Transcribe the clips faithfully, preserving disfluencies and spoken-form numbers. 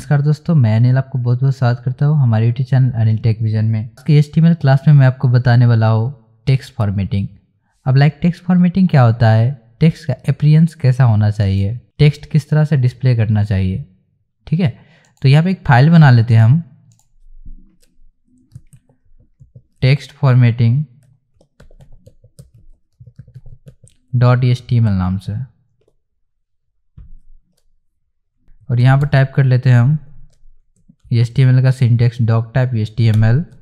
नमस्कार दोस्तों, मैं अनिल आपको बहुत बहुत स्वागत करता हूँ हमारे YouTube channel Anil tech vision में। आज की एचटीएमएल क्लास में मैं आपको बताने वाला हूँ टेक्स्ट फॉर्मेटिंग। अब लाइक टेक्स्ट फॉर्मेटिंग क्या होता है, टेक्स्ट का अपीयरेंस कैसा होना चाहिए, टेक्स्ट किस तरह से डिस्प्ले करना चाहिए। ठीक है, तो यहाँ पे एक फाइल बना लेते हैं हम, text formatting dot H T M L नाम से, और यहाँ पर टाइप कर लेते हैं हम एच टी एम एल का syntax doc type H T M L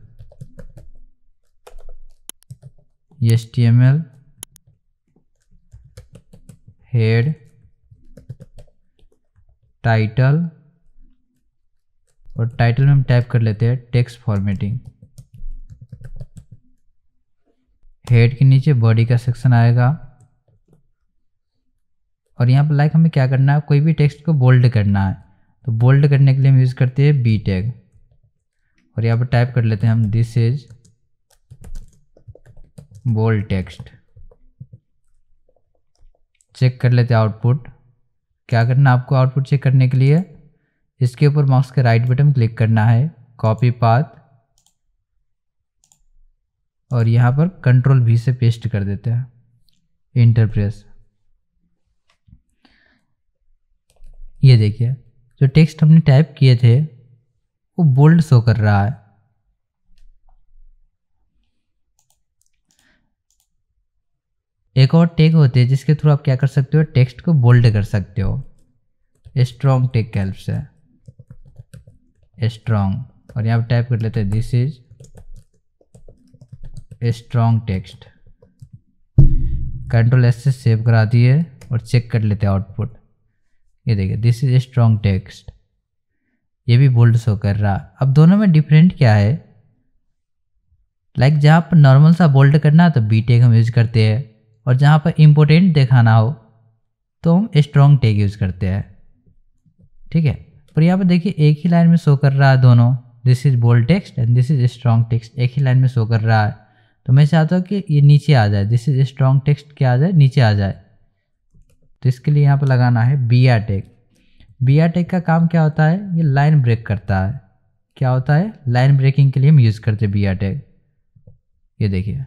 H T M L head title, और टाइटल में हम टाइप कर लेते हैं टेक्स्ट फॉर्मेटिंग। हेड के नीचे बॉडी का सेक्शन आएगा, और यहाँ पर लाइक हमें क्या करना है, कोई भी टेक्स्ट को बोल्ड करना है, तो बोल्ड करने के लिए हम यूज़ करते हैं बी टैग, और यहाँ पर टाइप कर लेते हैं हम this is bold text. Check कर लेते हैं आउटपुट। क्या करना है आपको आउटपुट चेक करने के लिए, इसके ऊपर माउस के राइट बटन क्लिक करना है, कॉपी पाथ, और यहाँ पर कंट्रोल भी से पेस्ट कर देते हैं, इंटर प्रेस। ये देखिए जो टेक्स्ट हमने टाइप किए थे वो बोल्ड शो कर रहा है। एक और टैग होते हैं जिसके थ्रू आप क्या कर सकते हो, टेक्स्ट को बोल्ड कर सकते हो, स्ट्रॉन्ग टैग के हेल्प से, स्ट्रॉन्ग, और यहाँ पर टाइप कर लेते हैं this is strong text. Control S से सेव करा दिए और चेक कर लेते हैं आउटपुट। ये देखिए दिस इज स्ट्रॉन्ग टेक्स्ट, ये भी बोल्ड शो कर रहा। अब दोनों में डिफरेंट क्या है, लाइक like जहाँ पर नॉर्मल सा बोल्ड करना है तो बी टैग हम यूज़ करते हैं, और जहाँ पर इम्पोर्टेंट दिखाना हो तो हम स्ट्रॉन्ग टैग यूज़ करते हैं। ठीक है, पर यहाँ पर देखिए एक ही लाइन में शो कर रहा है दोनों, this is bold text and this is strong text, एक ही लाइन में शो कर रहा है। तो मैं चाहता हूँ कि ये नीचे आ जाए, दिस इज स्ट्रॉन्ग टेक्स्ट क्या आ जाए, नीचे आ जाए। तो इसके लिए यहाँ पर लगाना है B R tag. B R tag का काम क्या होता है, ये लाइन ब्रेक करता है। क्या होता है, लाइन ब्रेकिंग के लिए हम यूज़ करते हैं बी आर टैग। ये देखिए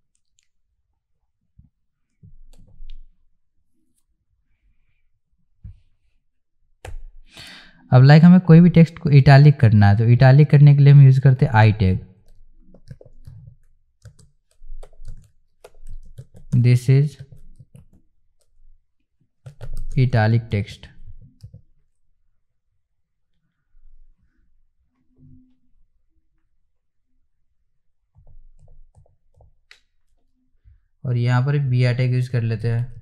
अब लाइक हमें कोई भी टेक्स्ट को इटालिक करना है, तो इटालिक करने के लिए हम यूज़ करते हैं I tag. This is italic text. और यहाँ पर बी आर टैग यूज कर लेते हैं।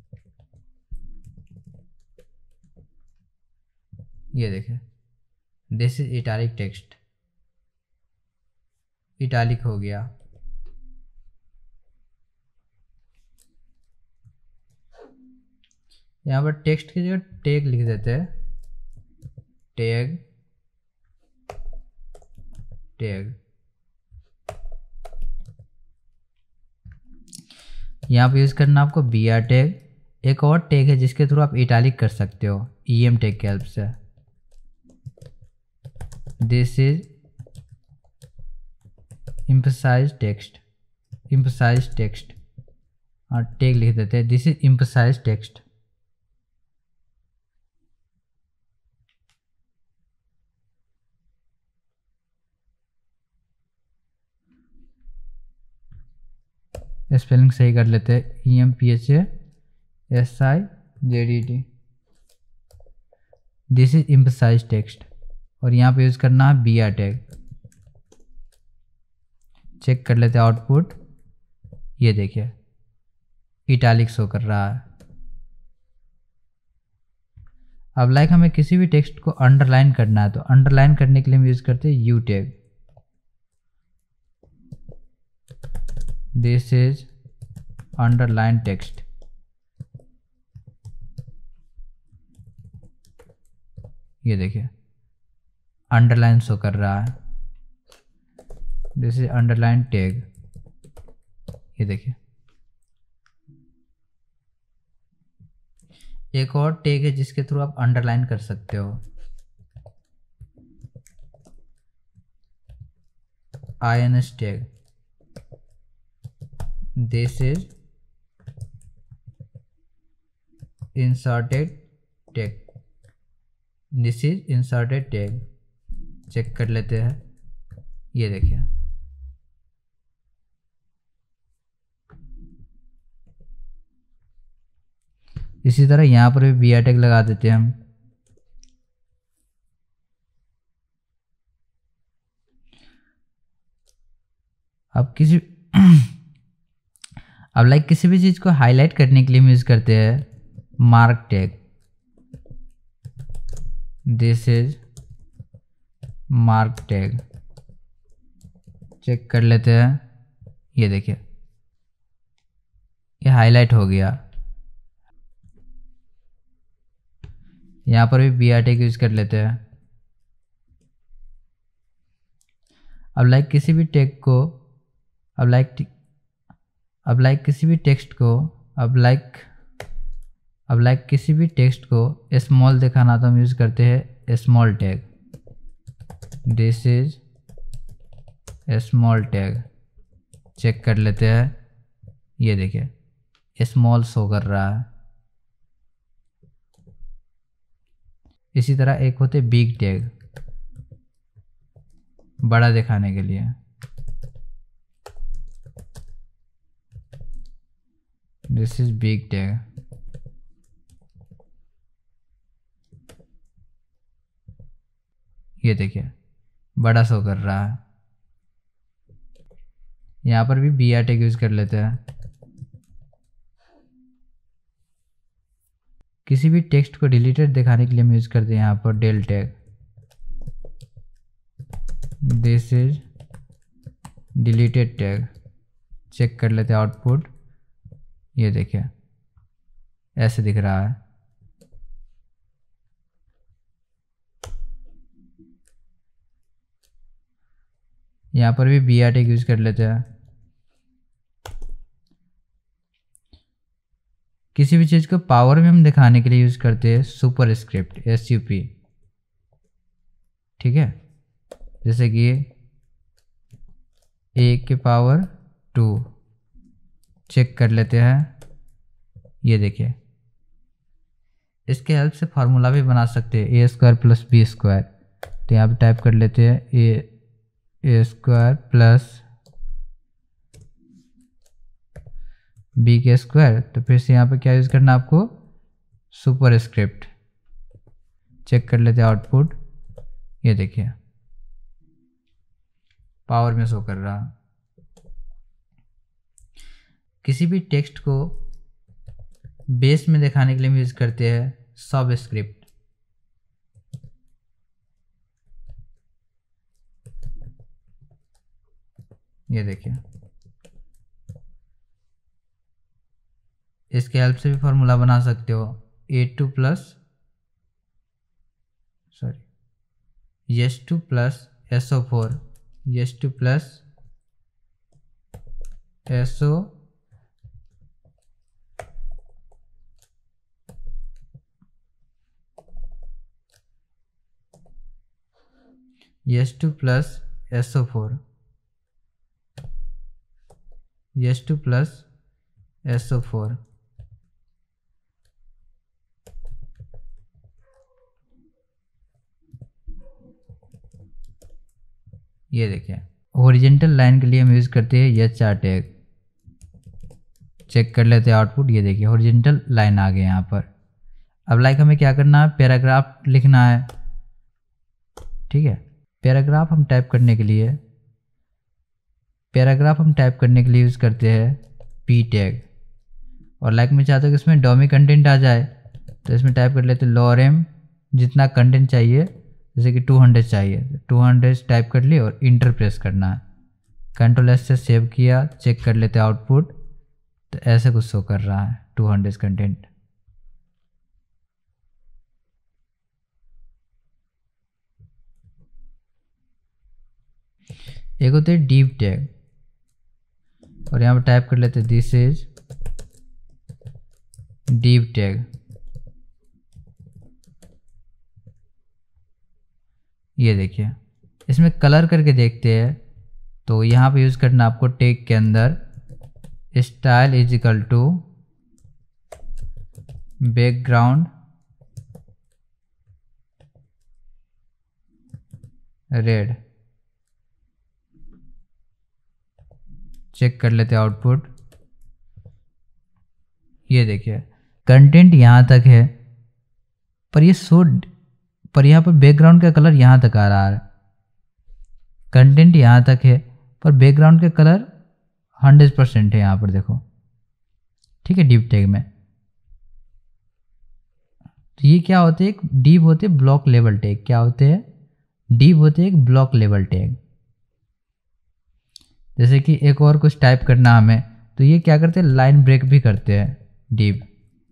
ये देखें this is italic text, italic हो गया। यहाँ पर टेक्स्ट की जगह टैग लिख देते हैं, टैग टैग। यहाँ पर यूज़ करना आपको बी आर टैग। एक और टैग है जिसके थ्रू आप इटालिक कर सकते हो, ई एम टैग के हेल्प से। This is emphasize text, emphasize text, और टैग लिख देते हैं this is emphasize text. Spelling सही कर लेते हैं, E M P H A S I J D T. This is emphasize text, और यहाँ पे यूज़ करना है बी आर टैग। चेक कर लेते हैं आउटपुट। ये देखिए इटालिक शो कर रहा है। अब लाइक हमें किसी भी टेक्स्ट को अंडरलाइन करना है, तो अंडरलाइन करने के लिए हम यूज़ करते हैं U tag. This is underline text. ये देखिए अंडरलाइन शो कर रहा है, दिस इज अंडरलाइन टैग। ये देखिए एक और टैग है जिसके थ्रू आप अंडरलाइन कर सकते हो, ins tag, this is inserted tag, this is inserted tag. Check कर लेते हैं, ये देखिए इसी तरह यहाँ पर भी बी टैग लगा देते हैं हम। अब किसी अब लाइक किसी भी चीज़ को हाईलाइट करने के लिए हम यूज़ करते हैं mark tag, this is mark tag. Check कर लेते हैं, ये देखिए ये हाईलाइट हो गया। यहाँ पर भी बी आर टैग यूज कर लेते हैं। अब लाइक किसी भी टैग को अब लाइक अब लाइक किसी भी टेक्स्ट को अब लाइक अब लाइक किसी भी टेक्स्ट को स्मॉल दिखाना तो हम यूज करते हैं small tag, this is small tag. Check कर लेते हैं, ये देखिए स्मॉल शो कर रहा है। इसी तरह एक होते बिग टैग, बड़ा दिखाने के लिए, दिस इज बिग टैग। ये देखिए बड़ा शो कर रहा है। यहाँ पर भी बी आर टैग यूज कर लेते हैं। किसी भी टेक्स्ट को डिलीटेड दिखाने के लिए हम यूज करते हैं यहाँ पर del tag, this is deleted tag. Check कर लेते हैं आउटपुट, ये देखिए ऐसे दिख रहा है। यहाँ पर भी बी आर टैग यूज कर लेते हैं। किसी भी चीज़ को पावर में हम दिखाने के लिए यूज करते हैं superscript, S U P, ठीक है। जैसे कि ए के पावर टू। चेक कर लेते हैं, ये देखिए इसके हेल्प से फार्मूला भी बना सकते हैं, A square plus B square. तो यहाँ पे टाइप कर लेते हैं A A square plus B के स्क्वायर। तो फिर से यहाँ पे क्या यूज़ करना है आपको, सुपर स्क्रिप्ट। चेक कर लेते हैं आउटपुट, ये देखिए पावर में शो कर रहा। किसी भी टेक्स्ट को बेस में दिखाने के लिए हम यूज करते हैं सब स्क्रिप्ट। ये देखिए इसके हेल्प से भी फॉर्मूला बना सकते हो, A two plus sorry S two plus S O four, S two plus S O S two plus S O four, S two plus S O four. ये देखिए ओरिजेंटल लाइन के लिए हम यूज करते हैं एच आर टैग। चेक कर लेते हैं आउटपुट, ये देखिए ओरिजेंटल लाइन आ गए यहाँ पर। अब लाइक हमें क्या करना है, पैराग्राफ लिखना है, ठीक है। पैराग्राफ हम टाइप करने के लिए पैराग्राफ हम टाइप करने के लिए यूज करते हैं पी टैग। और लाइक मैं चाहता हूँ कि इसमें डॉमी कंटेंट आ जाए, तो इसमें टाइप कर लेते हैं लॉरेम, जितना कंटेंट चाहिए, जैसे कि टू हंड्रेड चाहिए, टू हंड्रेड टाइप कर लिए और इंटर प्रेस करना है। कंट्रोल एस से सेव किया। चेक कर लेते हैं आउटपुट, तो ऐसे कुछ शो कर रहा है टू हंड्रेड कंटेंट। एक होते हैं डीप टैग, और यहाँ पर टाइप कर लेते हैं दिस इज डीप टैग। ये देखिए इसमें कलर करके देखते हैं तो यहाँ पे यूज़ करना आपको टैग के अंदर style is equal to background red. Check कर लेते हैं आउटपुट। ये देखिए कंटेंट यहाँ तक है, पर ये सो पर यहाँ पर बैकग्राउंड का कलर यहाँ तक आ रहा है। कंटेंट यहाँ तक है पर बैकग्राउंड का कलर हंड्रेड परसेंट है यहाँ पर देखो, ठीक है, डिव टैग में। तो ये क्या होते हैं, डिव होते हैं ब्लॉक लेवल टैग। क्या होते हैं, डिव होते हैं एक ब्लॉक लेवल टैग। जैसे कि एक और कुछ टाइप करना हमें, तो ये क्या करते हैं, लाइन ब्रेक भी करते हैं div.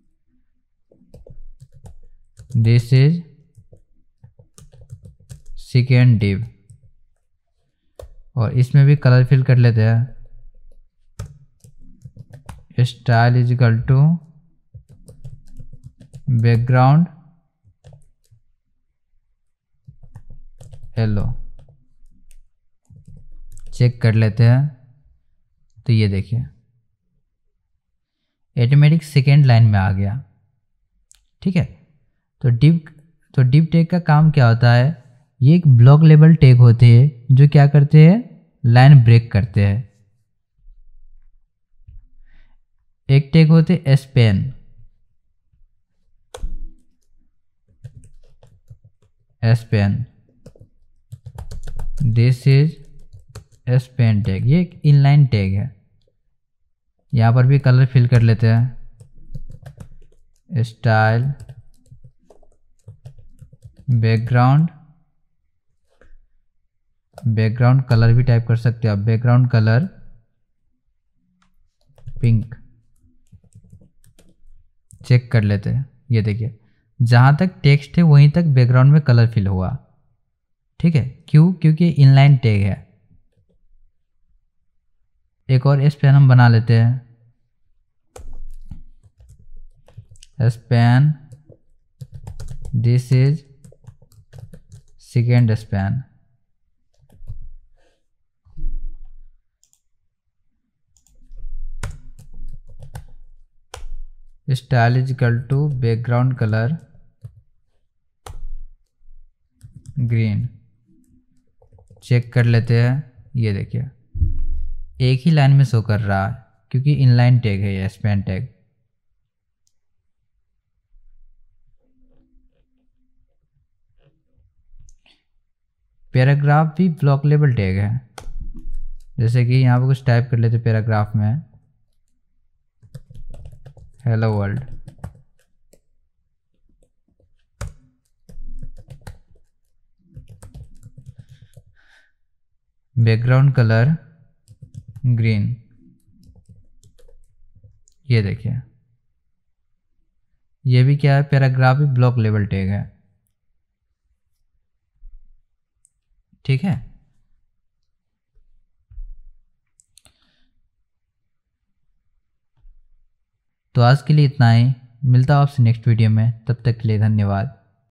This is second div, और इसमें भी कलर फिल कर लेते हैं। Style is equal to background yellow. Check कर लेते हैं। तो ये देखिए ऑटोमेटिक सेकेंड लाइन में आ गया, ठीक है। तो डिव तो डिव टैग का काम क्या होता है, ये एक ब्लॉक लेवल टैग होते हैं जो क्या करते हैं, लाइन ब्रेक करते हैं। एक टैग होते हैं span. Span this is span tag, ये एक इनलाइन टैग है। यहाँ पर भी कलर फिल कर लेते हैं। स्टाइल बैकग्राउंड, बैकग्राउंड कलर भी टाइप कर सकते हैं आप, बैकग्राउंड कलर पिंक। चेक कर लेते हैं। ये देखिए जहाँ तक टेक्स्ट है वहीं तक बैकग्राउंड में कलर फिल हुआ, ठीक है। क्यों, क्योंकि इनलाइन टैग है। एक और स्पैन हम बना लेते हैं। Span this is second span. Style is equal to background colour green. Check कर लेते हैं। ये देखिए एक ही लाइन में शो कर रहा है क्योंकि इनलाइन टैग है ये स्पैन टैग। पैराग्राफ भी ब्लॉक लेवल टैग है। जैसे कि यहाँ पर कुछ टाइप कर लेते पैराग्राफ में, hello world. Background colour green. ये देखिए ये भी क्या है, पैराग्राफ भी ब्लॉक लेवल टैग है, ठीक है। तो आज के लिए इतना ही, मिलता हूँ आपसे नेक्स्ट वीडियो में, तब तक के लिए धन्यवाद।